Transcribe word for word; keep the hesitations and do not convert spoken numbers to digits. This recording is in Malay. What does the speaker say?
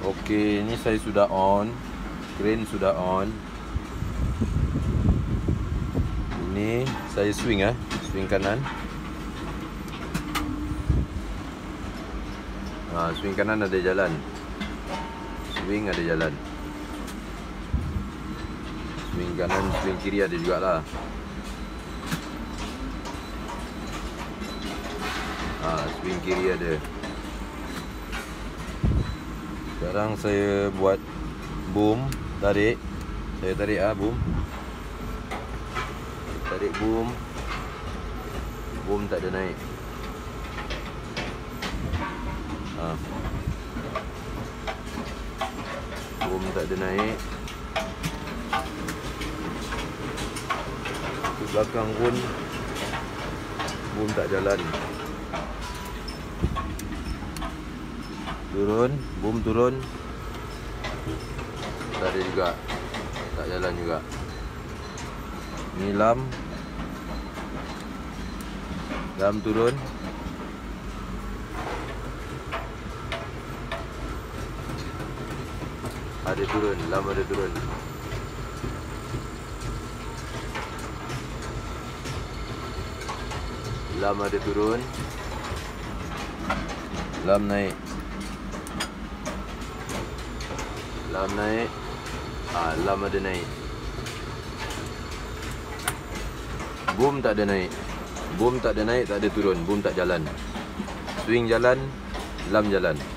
Okey, ni saya sudah on. Crane sudah on. Ini saya swing eh, swing kanan. Ha, swing kanan ada jalan. Swing ada jalan. Swing kanan, swing kiri ada jugalah. Ha, swing kiri ada. Sekarang saya buat boom, tarik. Saya tarik ah boom. Tarik boom. Boom tak ada naik. Ha. Boom tak ada naik. Ke belakang pun boom tak jalan. Turun, boom turun. Tak ada juga. Tak jalan juga. Ni lam. Lam turun. Ada turun, lam ada turun. Lam ada turun. Lam naik. Lam naik. Ah, lam ada naik. Boom tak ada naik. Boom tak ada naik, tak ada turun. Boom tak jalan. Swing jalan, lam jalan.